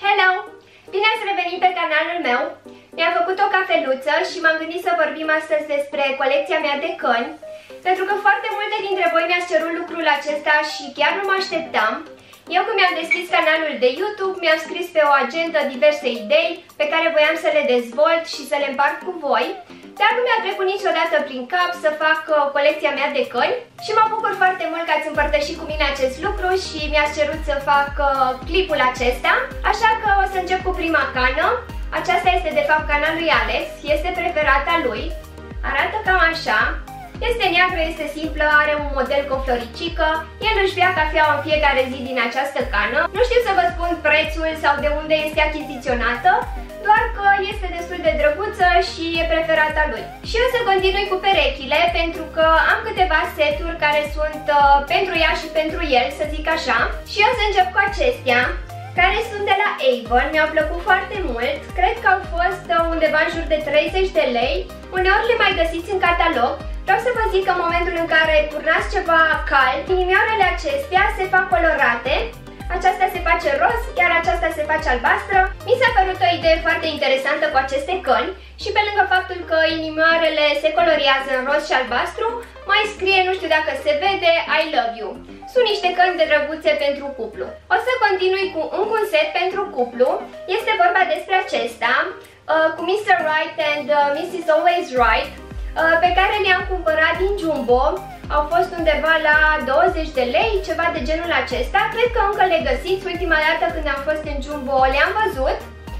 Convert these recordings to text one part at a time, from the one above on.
Hello! Bine ați revenit pe canalul meu! Mi-am făcut o cafeluță și m-am gândit să vorbim astăzi despre colecția mea de căni, pentru că foarte multe dintre voi mi-ați cerut lucrul acesta și chiar nu mă așteptam. Eu când mi-am deschis canalul de YouTube, mi-am scris pe o agendă diverse idei pe care voiam să le dezvolt și să le împart cu voi, dar nu mi-a trecut niciodată prin cap să fac colecția mea de căni și mă bucur foarte mult că ați împărtășit cu mine acest lucru și mi-ați cerut să fac clipul acesta, așa că o să încep cu prima cană. Aceasta este de fapt cana lui Alex, este preferata lui, arată cam așa. Este neagră, este simplă, are un model cu o floricică, el își bea cafeaua în fiecare zi din această cană. Nu știu să vă spun prețul sau de unde este achiziționată, doar că este destul de drăguță și e preferata lui. Și o să continui cu perechile, pentru că am câteva seturi care sunt pentru ea și pentru el, să zic așa. Și o să încep cu acestea, care sunt de la Avon, mi-au plăcut foarte mult, cred că au fost undeva în jur de 30 de lei, uneori le mai găsiți în catalog. Vreau să vă zic că în momentul în care turnați ceva cald, inimioarele acestea se fac colorate. Aceasta se face roz, iar aceasta se face albastră. Mi s-a părut o idee foarte interesantă cu aceste căni și pe lângă faptul că inimioarele se coloriază în roz și albastru, mai scrie, nu știu dacă se vede, I love you. Sunt niște căni de drăguțe pentru cuplu. O să continui cu încă un set pentru cuplu. Este vorba despre acesta, cu Mr. Right and Mrs. Always Right, pe care le-am cumpărat din Jumbo. Au fost undeva la 20 de lei, ceva de genul acesta. Cred că încă le găsiți, ultima dată când am fost în Jumbo le-am văzut.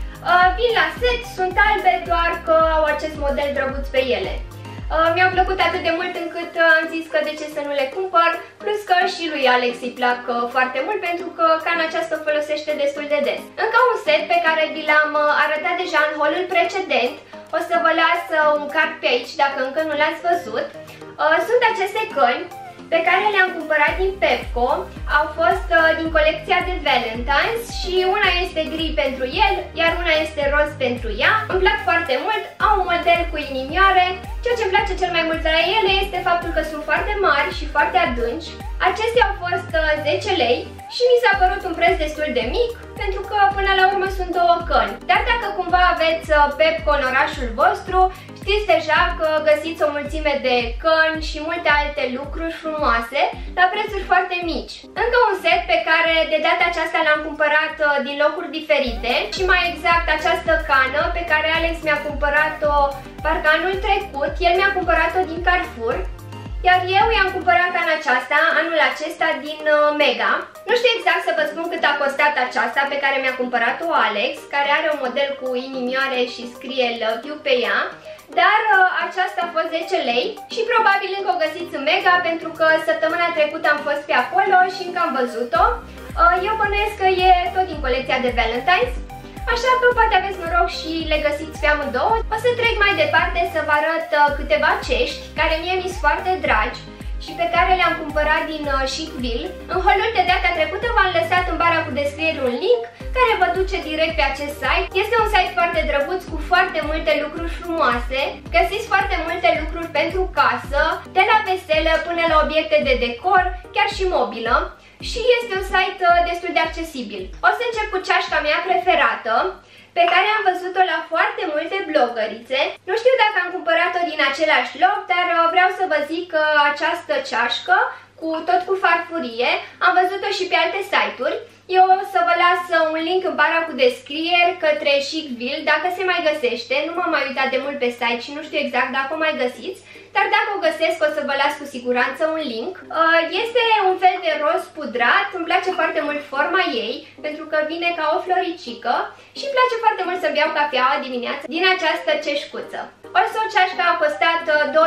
Vin la set, sunt albe, doar că au acest model drăguț pe ele. Mi-au plăcut atât de mult încât am zis că de ce să nu le cumpăr, plus că și lui Alex îi plac foarte mult pentru că cana aceasta o folosește destul de des. Încă un set pe care vi l-am arătat deja în haul-ul precedent, o să vă las un card pe aici dacă încă nu l-ați văzut. Sunt aceste căni pe care le-am cumpărat din Pepco, au fost din colecția de Valentine's și una este gri pentru el, iar una este roz pentru ea. Îmi plac foarte mult, au un model cu inimioare. Ceea ce îmi place cel mai mult la ele este faptul că sunt foarte mari și foarte adânci. Acestea au fost 10 lei și mi s-a părut un preț destul de mic, pentru că până la urmă sunt două căni. Dar dacă cumva aveți Pepco în orașul vostru, știți deja că găsiți o mulțime de căni și multe alte lucruri frumoase la prețuri foarte mici. Încă un set pe care de data aceasta l-am cumpărat din locuri diferite și mai exact această cană pe care Alex mi-a cumpărat-o parcă anul trecut, el mi-a cumpărat-o din Carrefour. Iar eu i-am cumpărat cana aceasta anul acesta din Mega. Nu știu exact să vă spun cât a costat aceasta pe care mi-a cumpărat-o Alex, care are un model cu inimioare și scrie Love You pe ea, dar aceasta a fost 10 lei și probabil încă o găsiți în Mega pentru că săptămâna trecută am fost pe acolo și încă am văzut-o. Eu bănuiesc că e tot din colecția de Valentine's. Așa că poate aveți noroc și le găsiți pe amândouă. O să trec mai departe să vă arăt câteva cești care mie mi-s foarte dragi și pe care le-am cumpărat din Chicville. În haul de data trecută v-am lăsat în bara cu descriere un link care vă duce direct pe acest site. Este un site foarte drăguț cu foarte multe lucruri frumoase. Găsiți foarte multe lucruri pentru casă, de la veselă până la obiecte de decor, chiar și mobilă. Și este un site destul de accesibil. O să încep cu ceașca mea preferată, pe care am văzut-o la foarte multe blogărițe. Nu știu dacă am cumpărat-o din același loc, dar vreau să vă zic că această ceașcă, tot cu farfurie, am văzut-o și pe alte site-uri. Eu o să vă las un link în bara cu descrieri către Chicville, dacă se mai găsește. Nu m-am mai uitat de mult pe site și nu știu exact dacă o mai găsiți, dar dacă o găsesc o să vă las cu siguranță un link. Este un fel de roz pudrat, îmi place foarte mult forma ei, pentru că vine ca o floricică și îmi place foarte mult să beau cafeaua dimineața din această ceșcuță. O ceașcă a costat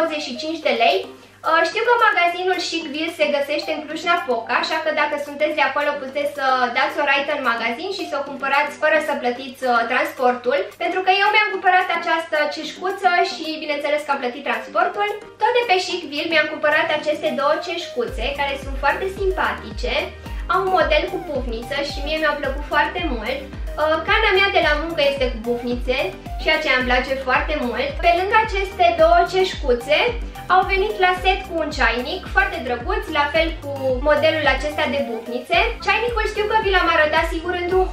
25 de lei. Știu că magazinul Chicville se găsește în Cluj-Napoca, așa că dacă sunteți de acolo puteți să dați o raită în magazin și să o cumpărați fără să plătiți transportul, pentru că eu mi-am cumpărat această ceșcuță și bineînțeles că am plătit transportul. Tot de pe Chicville mi-am cumpărat aceste două ceșcuțe care sunt foarte simpatice, au un model cu pufniță și mie mi-au plăcut foarte mult. Cana mea de la muncă este cu bufnițe și aceea îmi place foarte mult. Pe lângă aceste două ceșcuțe au venit la set cu un ceainic foarte drăguț, la fel cu modelul acesta de bufnițe. Ceainicul știu că vi l-am arătat sigur într-un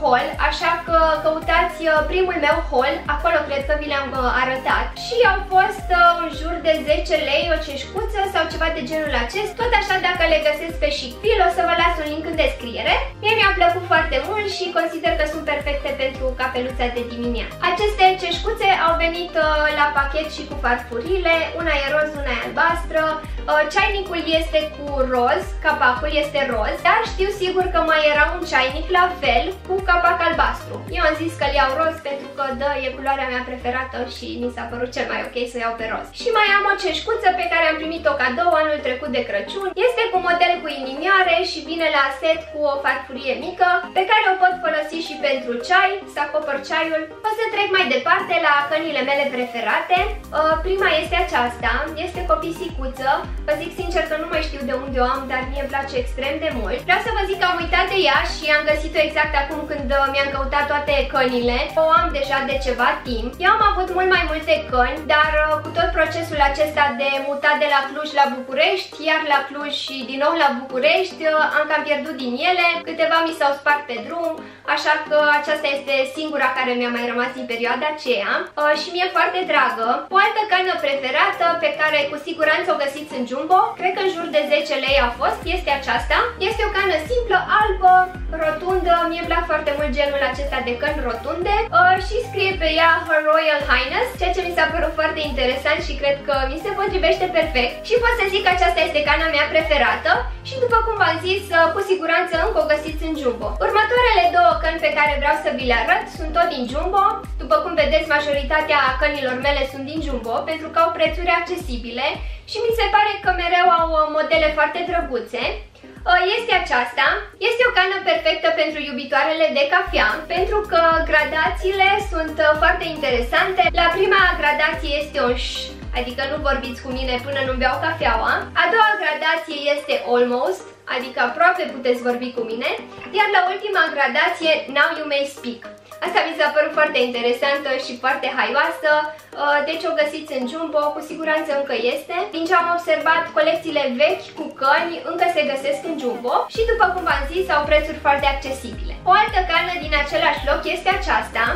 haul, așa că căutați primul meu haul, acolo cred că vi le-am arătat. Și au fost în jur de 10 lei o ceșcuță sau ceva de genul acesta. Tot așa, dacă le găsesc pe Chicfil, o să vă las un link în descriere. Mie mi-a plăcut foarte mult și consider că sunt perfecte pentru cafeluța de dimineață. Aceste ceșcuțe au venit la pachet și cu farfurile, una e roz, una e albastră. Ceainicul este cu roz, capacul este roz, dar știu sigur că mai era un ceainic la fel cu capac albastru. Eu am zis că îl iau roz pentru că e culoarea mea preferată și mi s-a părut cel mai ok să iau pe roz. Și mai am o ceșcuță pe care am primit-o cadou anul trecut de Crăciun. Este cu model cu inimioare și vine la set cu o farfurie mică pe care o pot folosi și pentru ceai, să acopăr ceaiul. O să trec mai departe la cănile mele preferate. Prima este aceasta, este cu o pisicuță. Vă zic sincer că nu mai știu de unde o am, dar mie îmi place extrem de mult. Vreau să vă zic că am uitat de ea și am găsit-o exact acum când mi-am căutat toate cănile. O am deja de ceva timp. Eu am avut mult mai multe căni, dar cu tot procesul acesta de mutat de la Cluj la București, iar la Cluj și din nou la București, am cam pierdut din ele. Câteva mi s-au spart pe drum, așa că aceasta este singura care mi-a mai rămas din perioada aceea și mi-e foarte dragă. O altă cană preferată pe care cu siguranță o găsiți în Jumbo, cred că în jur de 10 lei a fost, este aceasta. Este o cană simplă, albă, rotundă, mie plac foarte mult genul acesta de căni rotunde și scrie pe ea Her Royal Highness, ceea ce mi s-a părut foarte interesant și cred că mi se potrivește perfect. Și pot să zic că aceasta este cana mea preferată și după cum v-am zis, cu siguranță încă o găsiți în Jumbo. Următoarele două căni pe care vreau să vi le arăt sunt tot din Jumbo. După cum vedeți, majoritatea cănilor mele sunt din Jumbo pentru că au prețuri accesibile și mi se pare că mereu au modele foarte drăguțe. Este aceasta. Este o cană perfectă pentru iubitoarele de cafea, pentru că gradațiile sunt foarte interesante. La prima gradație este un ș, adică nu vorbiți cu mine până nu beau cafeaua. A doua gradație este almost, adică aproape puteți vorbi cu mine. Iar la ultima gradație, now you may speak. Asta mi s-a părut foarte interesantă și foarte haioasă, deci o găsiți în Jumbo, cu siguranță încă este. Din ce am observat, colecțiile vechi cu căni încă se găsesc în Jumbo și după cum v-am zis, au prețuri foarte accesibile. O altă cană din același loc este aceasta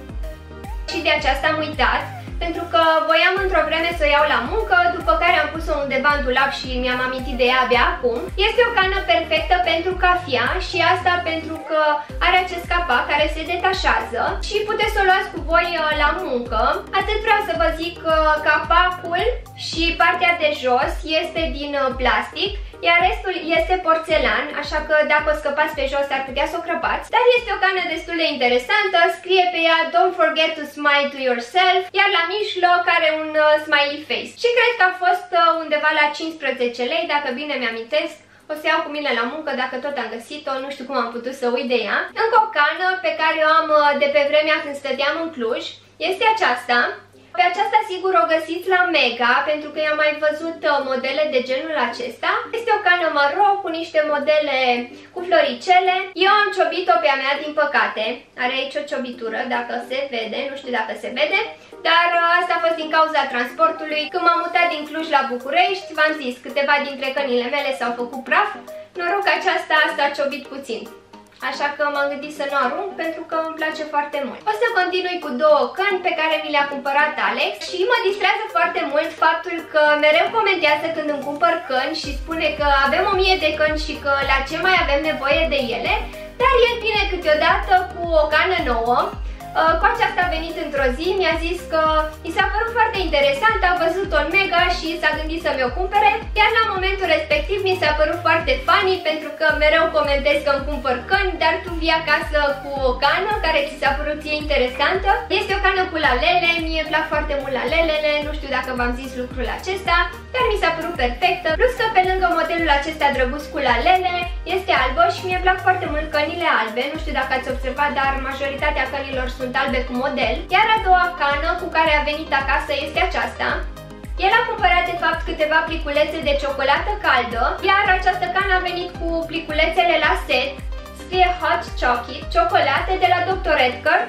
și de aceasta am uitat, pentru că voiam într-o vreme să o iau la muncă, după care am pus-o undeva în dulap și mi-am amintit de ea abia acum. Este o cană perfectă pentru cafea și asta pentru că are acest capac care se detașează și puteți să o luați cu voi la muncă. Atât vreau să vă zic că capacul și partea de jos este din plastic, iar restul este porțelan, așa că dacă o scăpați pe jos ar putea să o crăpați. Dar este o cană destul de interesantă, scrie pe ea Don't forget to smile to yourself, iar la mijloc are un smiley face. Și cred că a fost undeva la 15 lei, dacă bine mi-amintesc. O să iau cu mine la muncă dacă tot am găsit-o, nu știu cum am putut să uit de ea. Încă o cană pe care o am de pe vremea când stăteam în Cluj este aceasta. Pe aceasta sigur o găsiți la Mega, pentru că i-am mai văzut modele de genul acesta. Este o cană maro cu niște modele cu floricele. Eu am ciobit-o pe a mea, din păcate. Are aici o ciobitură, dacă se vede, nu știu dacă se vede. Dar asta a fost din cauza transportului. Când m-am mutat din Cluj la București, v-am zis, câteva dintre cănile mele s-au făcut praf. Noroc că aceasta s-a ciobit puțin. Așa că m-am gândit să nu arunc pentru că îmi place foarte mult. O să continui cu două căni pe care mi le-a cumpărat Alex și mă distrează foarte mult faptul că mereu comentează când îmi cumpăr căni și spune că avem 1000 de căni și că la ce mai avem nevoie de ele, dar el vine câteodată cu o cană nouă. Cu aceasta a venit într-o zi, mi-a zis că i s-a părut foarte interesant, a văzut-o în Mega și s-a gândit să mi-o cumpere, iar la momentul respectiv mi s-a părut foarte funny pentru că mereu comentez că îmi cumpăr căni, dar tu vii acasă cu o cană care ți s-a părut ție interesantă. Este o cană cu lalele, mie îmi plac foarte mult lalelele, nu știu dacă v-am zis lucrul acesta, dar mi s-a părut perfectă, plus că pe lângă modelul acesta drăguț cu lalele, este albă și mie plac foarte mult cănile albe, nu știu dacă ați observat, dar majoritatea cănilor sunt albe cu model. Iar a doua cană cu care a venit acasă este aceasta. El a cumpărat de fapt câteva pliculețe de ciocolată caldă, iar această cană a venit cu pliculețele la set. Scrie Hot Chocolate, ciocolate de la Dr. Edgar.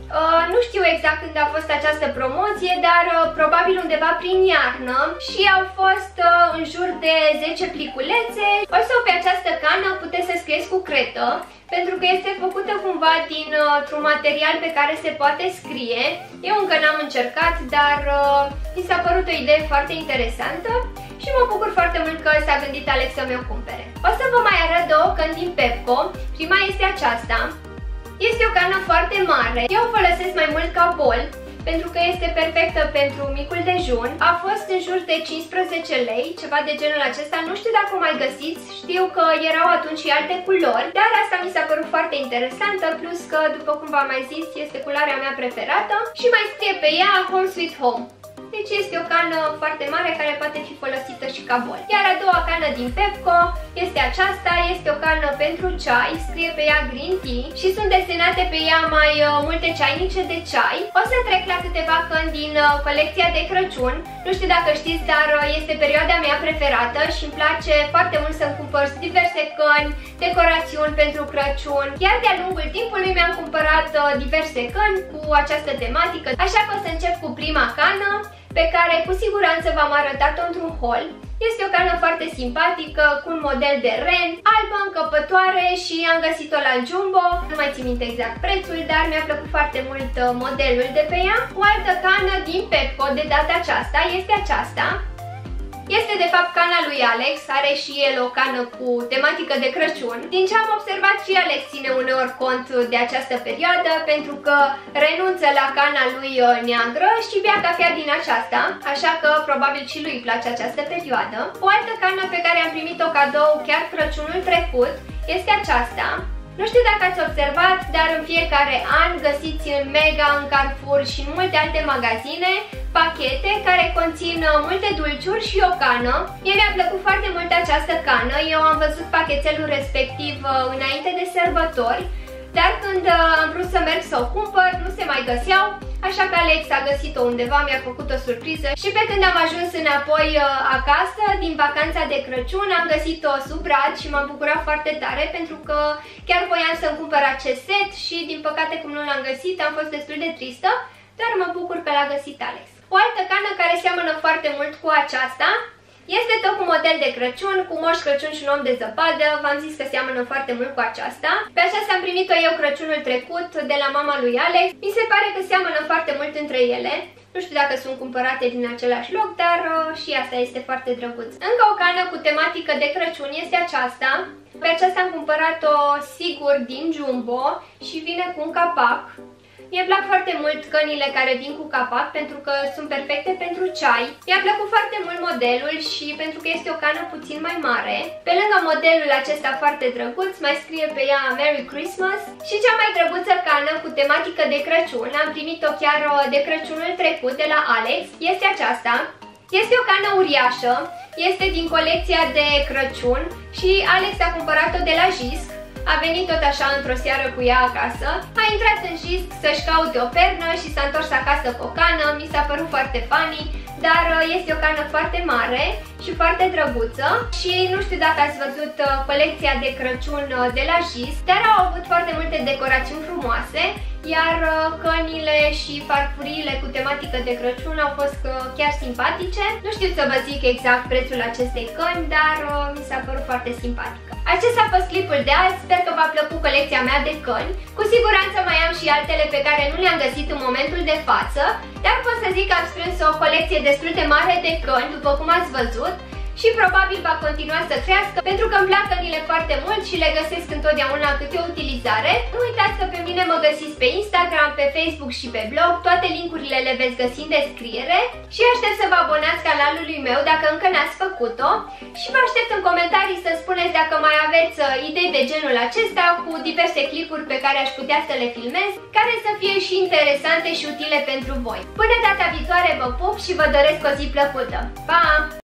Nu știu exact când a fost această promoție, dar probabil undeva prin iarnă și au fost în jur de 10 pliculețe. Also, pe această cană puteți să scrieți cu cretă, pentru că este făcută cumva dintr-un material pe care se poate scrie. Eu încă n-am încercat, dar mi s-a părut o idee foarte interesantă și mă bucur foarte mult că s-a gândit Alex să mi-o cumpere. O să vă mai arăt două căni din Pepco. Prima este aceasta. Este o cană foarte mare. Eu o folosesc mai mult ca bol, pentru că este perfectă pentru micul dejun. A fost în jur de 15 lei, ceva de genul acesta. Nu știu dacă o mai găsiți, știu că erau atunci și alte culori, dar asta mi s-a părut foarte interesantă, plus că, după cum v-am mai zis, este culoarea mea preferată și mai scrie pe ea Home Sweet Home. Deci este o cană foarte mare care poate fi folosită și ca bol. Iar a doua cană din Pepco este aceasta, este o cană pentru ceai, scrie pe ea Green Tea și sunt desenate pe ea mai multe ceainice de ceai. O să trec la câteva căni din colecția de Crăciun. Nu știu dacă știți, dar este perioada mea preferată și îmi place foarte mult să-mi cumpăr diverse căni, decorațiuni pentru Crăciun. Iar de-a lungul timpului mi-am cumpărat diverse căni cu această tematică, așa că o să încep cu prima cană, pe care cu siguranță v-am arătat-o într-un haul. Este o cană foarte simpatică, cu un model de ren, albă, încăpătoare și am găsit-o la Jumbo. Nu mai țin minte exact prețul, dar mi-a plăcut foarte mult modelul de pe ea. O altă cană din Pepco de data aceasta este aceasta. Este de fapt cana lui Alex, are și el o cană cu tematică de Crăciun. Din ce am observat, și Alex ține uneori cont de această perioadă, pentru că renunță la cana lui neagră și bea cafea din aceasta, așa că probabil și lui îi place această perioadă. O altă cană pe care am primit-o cadou chiar Crăciunul trecut este aceasta. Nu știu dacă ați observat, dar în fiecare an găsiți în Mega, în Carrefour și în multe alte magazine pachete care conțin multe dulciuri și o cană. Mie mi-a plăcut foarte mult această cană, eu am văzut pachetelul respectiv înainte de sărbători, dar când am vrut să merg să o cumpăr, nu se mai găseau, așa că Alex a găsit-o undeva, mi-a făcut o surpriză și pe când am ajuns înapoi acasă din vacanța de Crăciun, am găsit-o sub brad și m-am bucurat foarte tare, pentru că chiar voiam să-mi cumpăr acest set și din păcate, cum nu l-am găsit, am fost destul de tristă, dar mă bucur că l-a găsit Alex. O altă cană care seamănă foarte mult cu aceasta este tot cu model de Crăciun, cu Moș Crăciun și un om de zăpadă. V-am zis că seamănă foarte mult cu aceasta. Pe aceasta am primit-o eu Crăciunul trecut de la mama lui Alex. Mi se pare că seamănă foarte mult între ele. Nu știu dacă sunt cumpărate din același loc, dar și asta este foarte drăguț. Încă o cană cu tematică de Crăciun este aceasta. Pe aceasta am cumpărat-o sigur din Jumbo și vine cu un capac. Mie plac foarte mult cănile care vin cu capac, pentru că sunt perfecte pentru ceai. Mi-a plăcut foarte mult modelul și pentru că este o cană puțin mai mare. Pe lângă modelul acesta foarte drăguț, mai scrie pe ea Merry Christmas. Și cea mai drăguță cană cu tematică de Crăciun, am primit-o chiar de Crăciunul trecut de la Alex, este aceasta. Este o cană uriașă, este din colecția de Crăciun și Alex a cumpărat-o de la Jisc. A venit tot așa într-o seară cu ea acasă, a intrat în Jisc să-și caute o pernă și s-a întors acasă cu o cană. Mi s-a părut foarte funny, dar este o cană foarte mare și foarte drăguță. Și nu știu dacă ați văzut colecția de Crăciun de la Jisc, dar au avut foarte multe decorațiuni frumoase, iar cănile și farfuriile cu tematică de Crăciun au fost chiar simpatice. Nu știu să vă zic exact prețul acestei căni, dar mi s-a părut foarte simpatică. Acesta a fost clipul de azi, sper că v-a plăcut colecția mea de căni. Cu siguranță mai am și altele pe care nu le-am găsit în momentul de față, dar pot să zic că am strâns o colecție destul de mare de căni, după cum ați văzut, și probabil va continua să crească, pentru că îmi plac cănile foarte mult și le găsesc întotdeauna câte o utilizare. Nu uitați că pe mine mă găsiți pe Instagram, pe Facebook și pe blog, toate linkurile le veți găsi în descriere și aștept să vă abonați canalului meu dacă încă n-ați făcut-o și vă aștept în comentarii să spuneți dacă mai aveți idei de genul acesta cu diverse clipuri pe care aș putea să le filmez, care să fie și interesante și utile pentru voi. Până data viitoare vă pup și vă doresc o zi plăcută! Pa!